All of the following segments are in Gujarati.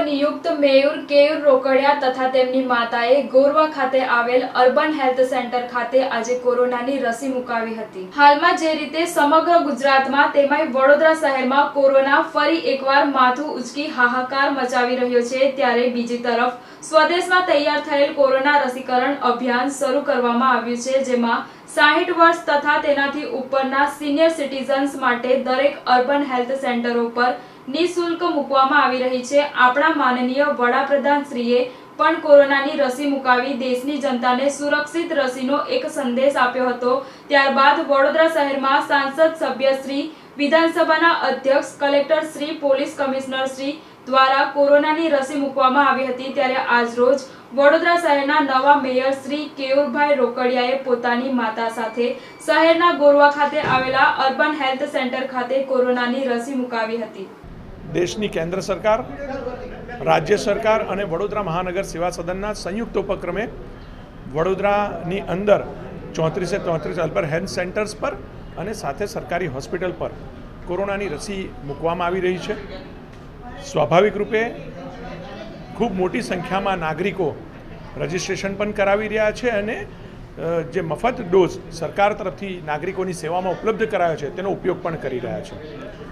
નવનિયુક્ત મેયર કેયુર રોકડિયા તથા તેમની માતાએ ગોરવા ખાતે આવેલ અર્બન હેલ્થ સેન્ટર ખાતે આજે કોરોનાની રસી મુકાવી હતી। હાલમાં જે રીતે સમગ્ર ગુજરાતમાં તેમજ વડોદરા શહેરમાં કોરોના ફરી એકવાર માથું ઉચકી હાહાકાર મચાવી રહ્યો છે, ત્યારે બીજી તરફ સ્વદેશમાં તૈયાર થયેલ કોરોના રસીકરણ અભિયાન શરૂ કરવામાં આવ્યું છે, જેમાં 60 વર્ષ તથા તેનાથી ઉપરના સિનિયર સિટીઝન્સ માટે દરેક અર્બન હેલ્થ સેન્ટરો પર નિઃશુલ્ક મૂકવામાં આવી રહી છે। આપણા માનનીય વડાપ્રધાન શ્રીએ પણ કોરોનાની રસી મુકાવી દેશની જનતાને સુરક્ષિત રસીનો એક સંદેશ આપ્યો હતો। ત્યારબાદ વડોદરા શહેરમાં સાંસદ સભ્ય શ્રી, વિધાનસભાના અધ્યક્ષ, collector Shri, police commissioner Shri દ્વારા કોરોનાની રસી મૂકવામાં આવી હતી। ત્યારે આજરોજ વડોદરા શહેરના નવા મેયર શ્રી કેયુરભાઈ રોકડિયાએ પોતાની માતા સાથે શહેરના ગોરવા ખાતે આવેલા અર્બન હેલ્થ સેન્ટર ખાતે કોરોનાની રસી મુકાવી હતી। દેશની કેન્દ્ર સરકાર, રાજ્ય સરકાર અને વડોદરા મહાનગર સેવા સદનના સંયુક્ત ઉપક્રમે વડોદરાની અંદર 34 અર્બન હેલ્થ સેન્ટર્સ પર અને સાથે સરકારી હોસ્પિટલ પર કોરોનાની રસી મૂકવામાં આવી રહી છે। સ્વાભાવિક રૂપે ખૂબ મોટી સંખ્યામાં નાગરિકો રજિસ્ટ્રેશન પણ કરાવી રહ્યા છે અને જે મફત ડોઝ સરકાર તરફથી નાગરિકોની સેવામાં ઉપલબ્ધ કરાયો છે તેનો ઉપયોગ પણ કરી રહ્યા છે।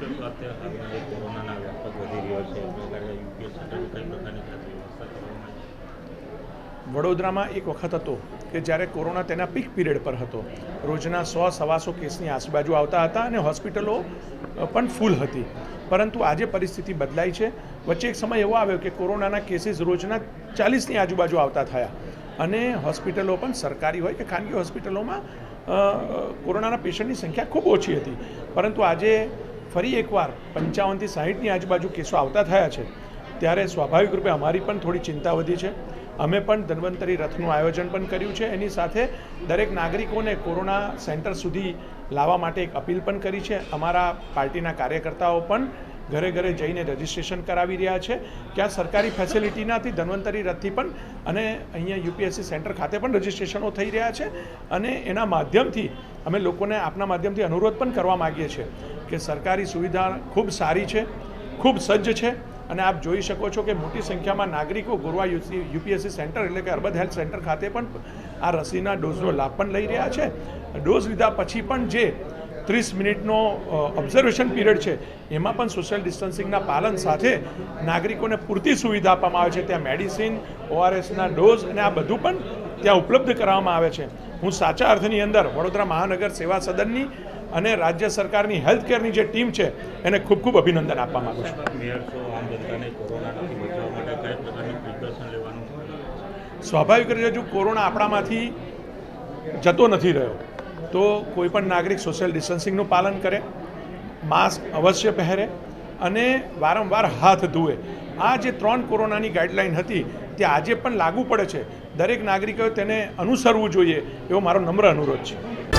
વડોદરામાં એક વખત હતો કે જ્યારે કોરોના તેના પીક પીરિયડ પર હતો, રોજના 100-125 કેસની આજુબાજુ આવતા હતા અને હોસ્પિટલો પણ ફૂલ હતી, પરંતુ આજે પરિસ્થિતિ બદલાઈ છે। વચ્ચે એક સમય એવો આવ્યો કે કોરોનાના કેસીસ રોજના 40ની આજુબાજુ આવતા થયા અને હોસ્પિટલો પણ સરકારી હોય કે ખાનગી હોસ્પિટલોમાં કોરોનાના પેશન્ટની સંખ્યા ખૂબ ઓછી હતી, પરંતુ આજે ફરી એકવાર 55થી 60ની આજુબાજુ કેસો આવતા થયા છે। ત્યારે સ્વાભાવિક રૂપે અમારી પણ થોડી ચિંતા વધી છે। અમે પણ ધન્વંતરી રથનું આયોજન પણ કર્યું છે। એની સાથે દરેક નાગરિકોને કોરોના સેન્ટર સુધી લાવવા માટે એક અપીલ પણ કરી છે। અમારા પાર્ટીના કાર્યકર્તાઓ પણ ઘરે ઘરે જઈને રજિસ્ટ્રેશન કરાવી રહ્યા છે। ક્યાં સરકારી ફેસિલિટીનાથી ધન્વંતરી રથથી પણ અને અહીંયા યુપીએસસી સેન્ટર ખાતે પણ રજિસ્ટ્રેશનો થઈ રહ્યા છે અને એના માધ્યમથી અમે લોકોને આપના માધ્યમથી અનુરોધ પણ કરવા માગીએ છીએ કે સરકારી સુવિધા ખૂબ સારી છે, ખૂબ સજ્જ છે અને આપ જોઈ શકો છો કે મોટી સંખ્યામાં નાગરિકો ગોરવા યુપીએસસી સેન્ટર એટલે કે અર્બન હેલ્થ સેન્ટર ખાતે પણ આ રસીના ડોઝનો લાભ પણ લઈ રહ્યા છે। ડોઝ લીધા પછી પણ જે 30 મિનિટનો ઓબ્ઝર્વેશન પીરિયડ છે એમાં પણ સોશિયલ ડિસ્ટન્સિંગના પાલન સાથે નાગરિકોને પૂરતી સુવિધા આપવામાં આવે છે। ત્યાં મેડિસિન, ORSના ડોઝ અને આ બધું પણ ત્યાં ઉપલબ્ધ કરવામાં આવે છે। હું સાચા અર્થની અંદર વડોદરા મહાનગર સેવા સદનની અને રાજ્ય સરકારની હેલ્થ કેરની જે ટીમ છે એને ખૂબ ખૂબ અભિનંદન આપવા માગું છું। સ્વાભાવિક રીતે જો કોરોના આપણામાંથી જતો નથી રહ્યો તો કોઈ પણ નાગરિક સોશિયલ ડિસ્ટન્સિંગનું પાલન કરે, માસ્ક અવશ્ય પહેરે અને વારંવાર હાથ ધોવે। આ જે 3 કોરોનાની ગાઈડલાઈન હતી તે આજે પણ લાગુ પડે છે। દરેક નાગરિકોએ તેને અનુસરવું જોઈએ એવો મારો નમ્ર અનુરોધ છે।